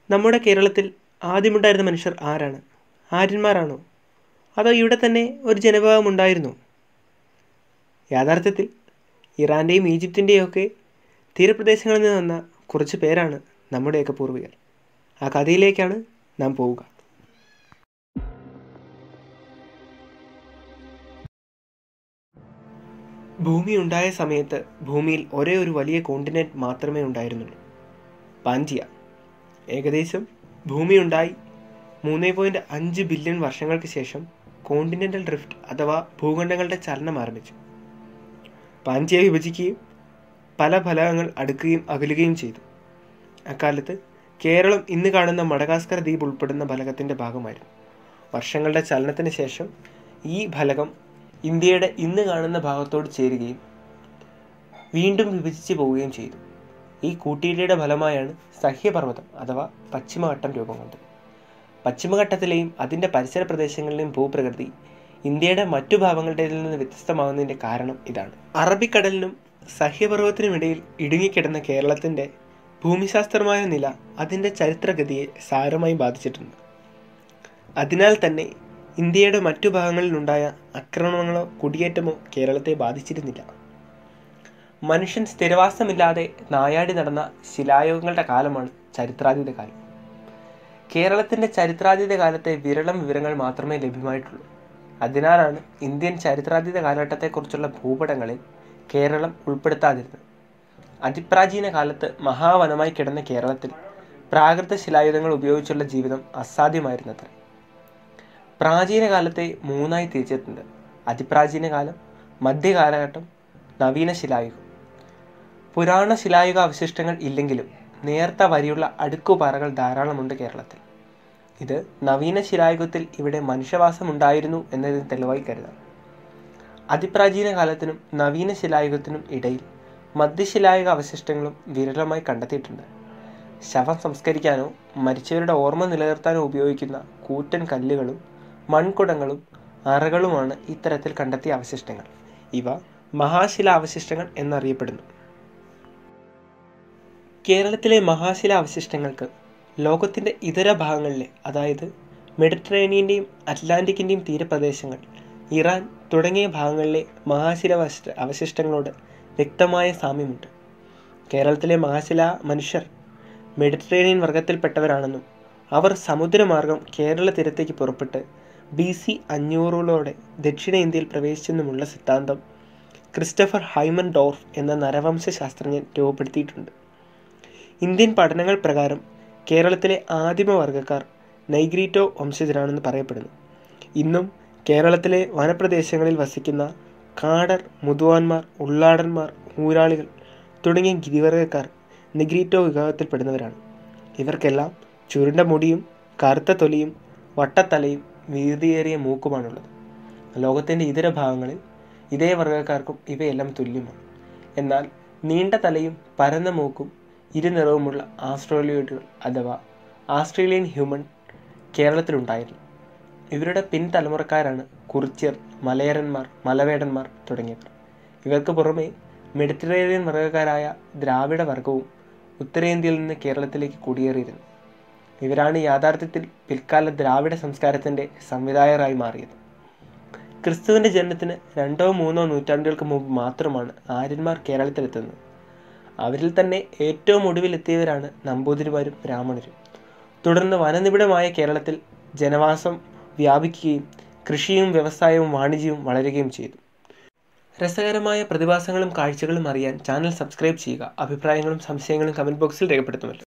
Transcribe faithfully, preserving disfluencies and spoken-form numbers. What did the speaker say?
നമ്മുടെ കേരളത്തിൽ ആദ്യമുണ്ടായിരുന്ന മനുഷ്യർ ആരാണ്? ആര്യന്മാരാണോ? അതോ ഇവിടെ തന്നെ ഒരു ജനവിഭാഗം ഉണ്ടായിരുന്നോ? യാഥാർത്ഥ്യത്തിൽ ഇറാൻ്റെയും ഈജിപ്തിൻ്റെയും ഒക്കെ തീരപ്രദേശങ്ങളിൽ നിന്ന് വന്ന കുറച്ച് പേരാണ് നമ്മുടെയൊക്കെ പൂർവികർ. ആ കഥയിലേക്കാണ് നാം പോവുക. ഭൂമി ഉണ്ടായ സമയത്ത് ഭൂമിയിൽ ഒരേ ഒരു വലിയ കോണ്ടിനെൻറ്റ് മാത്രമേ ഉണ്ടായിരുന്നുള്ളൂ, പാൻജിയ. ഏകദേശം ഭൂമി ഉണ്ടായി മൂന്ന് പോയിൻറ്റ് അഞ്ച് ബില്യൺ വർഷങ്ങൾക്ക് ശേഷം കോണ്ടിനെൻ്റൽ ഡ്രിഫ്റ്റ് അഥവാ ഭൂഖണ്ഡങ്ങളുടെ ചലനം ആരംഭിച്ചു. പാൻജിയ വിഭജിക്കുകയും പല ഫലകങ്ങൾ അടുക്കുകയും അകലുകയും ചെയ്തു. അക്കാലത്ത് കേരളം ഇന്ന് കാണുന്ന മഡഗാസ്കർ ദ്വീപ് ഉൾപ്പെടുന്ന ഫലകത്തിൻ്റെ ഭാഗമായിരുന്നു. വർഷങ്ങളുടെ ചലനത്തിന് ശേഷം ഈ ഫലകം ഇന്ത്യയുടെ ഇന്ന് കാണുന്ന ഭാഗത്തോട് ചേരുകയും വീണ്ടും വിഭജിച്ച് പോവുകയും ചെയ്തു. ഈ കൂട്ടിയിടിയുടെ ഫലമായാണ് സഹ്യപർവ്വതം അഥവാ പശ്ചിമഘട്ടം രൂപം കൊണ്ടത്. പശ്ചിമഘട്ടത്തിലെയും അതിൻ്റെ പരിസര പ്രദേശങ്ങളിലെയും ഭൂപ്രകൃതി ഇന്ത്യയുടെ മറ്റു ഭാഗങ്ങളുടേതിൽ നിന്ന് വ്യത്യസ്തമാകുന്നതിൻ്റെ കാരണം ഇതാണ്. അറബിക്കടലിനും സഹ്യപർവ്വതത്തിനുമിടയിൽ ഇടുങ്ങിക്കിടന്ന കേരളത്തിൻ്റെ ഭൂമിശാസ്ത്രമായ നില അതിൻ്റെ ചരിത്രഗതിയെ സാരമായി ബാധിച്ചിട്ടുണ്ട്. അതിനാൽ തന്നെ ഇന്ത്യയുടെ മറ്റു ഭാഗങ്ങളിലുണ്ടായ ആക്രമണങ്ങളോ കുടിയേറ്റമോ കേരളത്തെ ബാധിച്ചിരുന്നില്ല. മനുഷ്യൻ സ്ഥിരവാസമില്ലാതെ നായാടി നടന്ന ശിലായുഗങ്ങളുടെ കാലമാണ് ചരിത്രാതീത കാലം. കേരളത്തിൻ്റെ ചരിത്രാതീത കാലത്തെ വിരളം വിവരങ്ങൾ മാത്രമേ ലഭ്യമായിട്ടുള്ളൂ. അതിനാലാണ് ഇന്ത്യൻ ചരിത്രാതീത കാലഘട്ടത്തെക്കുറിച്ചുള്ള ഭൂപടങ്ങളിൽ കേരളം ഉൾപ്പെടുത്താതിരുന്നത്. അതിപ്രാചീന കാലത്ത് മഹാവനമായി കിടന്ന കേരളത്തിൽ പ്രാകൃത ശിലായുധങ്ങൾ ഉപയോഗിച്ചുള്ള ജീവിതം അസാധ്യമായിരുന്നത്രേ. പ്രാചീന കാലത്തെ മൂന്നായി തിരിച്ചിട്ടുണ്ട്: അതിപ്രാചീന കാലം, മധ്യകാലഘട്ടം, നവീന ശിലായുഗം. പുരാണ ശിലായുഗ അവശിഷ്ടങ്ങൾ ഇല്ലെങ്കിലും നേർത്ത വരിയുള്ള അടുക്കുപാറകൾ ധാരാളമുണ്ട് കേരളത്തിൽ. ഇത് നവീന ശിലായുഗത്തിൽ ഇവിടെ മനുഷ്യവാസം ഉണ്ടായിരുന്നു എന്നതിന് തെളിവായി കരുതാം. അതിപ്രാചീന കാലത്തിനും നവീന ശിലായുഗത്തിനും ഇടയിൽ മധ്യശിലായുഗ അവശിഷ്ടങ്ങളും വിരളമായി കണ്ടെത്തിയിട്ടുണ്ട്. ശവം സംസ്കരിക്കാനോ മരിച്ചവരുടെ ഓർമ്മ നിലനിർത്താനോ ഉപയോഗിക്കുന്ന കൂറ്റൻ കല്ലുകളും മൺകുടങ്ങളും അറകളുമാണ് ഇത്തരത്തിൽ കണ്ടെത്തിയ അവശിഷ്ടങ്ങൾ. ഇവ മഹാശിലാ അവശിഷ്ടങ്ങൾ എന്നറിയപ്പെടുന്നു. കേരളത്തിലെ മഹാശിലാ അവശിഷ്ടങ്ങൾക്ക് ലോകത്തിൻ്റെ ഇതര ഭാഗങ്ങളിലെ, അതായത് മെഡിറ്ററേനിയൻ്റെയും അറ്റ്ലാന്റിക്കിൻ്റെയും തീരപ്രദേശങ്ങൾ, ഇറാൻ തുടങ്ങിയ ഭാഗങ്ങളിലെ മഹാശില അവശിഷ്ടങ്ങളോട് വ്യക്തമായ സാമ്യമുണ്ട്. കേരളത്തിലെ മഹാശിലാ മനുഷ്യർ മെഡിറ്ററേനിയൻ വർഗത്തിൽപ്പെട്ടവരാണെന്നും അവർ സമുദ്രമാർഗം കേരള തീരത്തേക്ക് പുറപ്പെട്ട് ബി സി അഞ്ഞൂറുകളോടെ ദക്ഷിണേന്ത്യയിൽ പ്രവേശിച്ചെന്നുമുള്ള സിദ്ധാന്തം ക്രിസ്റ്റഫർ ഹൈമൻ ഡോർഫ് എന്ന നരവംശ ശാസ്ത്രജ്ഞൻ രൂപപ്പെടുത്തിയിട്ടുണ്ട്. ഇന്ത്യൻ പഠനങ്ങൾ പ്രകാരം കേരളത്തിലെ ആദിമവർഗക്കാർ നെഗ്രീറ്റോ വംശജരാണെന്ന് പറയപ്പെടുന്നു. ഇന്നും കേരളത്തിലെ വനപ്രദേശങ്ങളിൽ വസിക്കുന്ന കാടർ, മുതുവാന്മാർ, ഉള്ളാടന്മാർ, ഊരാളികൾ തുടങ്ങിയ ഗിരിവർഗക്കാർ നെഗ്രീറ്റോ വിഭാഗത്തിൽപ്പെടുന്നവരാണ്. ഇവർക്കെല്ലാം ചുരുണ്ട മുടിയും കറുത്ത തൊലിയും വട്ടത്തലയും വീതിയേറിയ മൂക്കുമാണുള്ളത്. ലോകത്തിൻ്റെ ഇതര ഭാഗങ്ങളിൽ ഇതേ വർഗ്ഗക്കാർക്കും ഇവയെല്ലാം തുല്യമാണ്. എന്നാൽ നീണ്ട തലയും പരന്ന മൂക്കും ഇരുനിറവുമുള്ള ആസ്ട്രേലിയോയിഡുകൾ അഥവാ ആസ്ട്രേലിയൻ ഹ്യൂമൻ കേരളത്തിലുണ്ടായിരുന്നു. ഇവരുടെ പിൻതലമുറക്കാരാണ് കുറിച്യർ, മലയരന്മാർ, മലവേടന്മാർ തുടങ്ങിയവർ. ഇവർക്ക് പുറമെ മെഡിറ്ററേനിയൻ വർഗ്ഗക്കാരായ ദ്രാവിഡ വർഗവും ഉത്തരേന്ത്യയിൽ നിന്ന് കേരളത്തിലേക്ക് കുടിയേറിയിരുന്നു. ഇവരാണ് യാഥാർത്ഥ്യത്തിൽ പിൽക്കാല ദ്രാവിഡ സംസ്കാരത്തിൻ്റെ സംവിധായകരായി മാറിയത്. ക്രിസ്തുവിൻ്റെ ജനനത്തിന് രണ്ടോ മൂന്നോ നൂറ്റാണ്ടുകൾക്ക് മുമ്പ് മാത്രമാണ് ആര്യന്മാർ കേരളത്തിലെത്തുന്നത്. അവരിൽ തന്നെ ഏറ്റവും ഒടുവിലെത്തിയവരാണ് നമ്പൂതിരിമാരും ബ്രാഹ്മണരും. തുടർന്ന് വനനിബിഡമായ കേരളത്തിൽ ജനവാസം വ്യാപിക്കുകയും കൃഷിയും വ്യവസായവും വാണിജ്യവും വളരുകയും ചെയ്തു. രസകരമായ പ്രതിഭാസങ്ങളും കാഴ്ചകളും അറിയാൻ ചാനൽ സബ്സ്ക്രൈബ് ചെയ്യുക. അഭിപ്രായങ്ങളും സംശയങ്ങളും കമൻറ്റ് ബോക്സിൽ രേഖപ്പെടുത്തുമല്ലോ.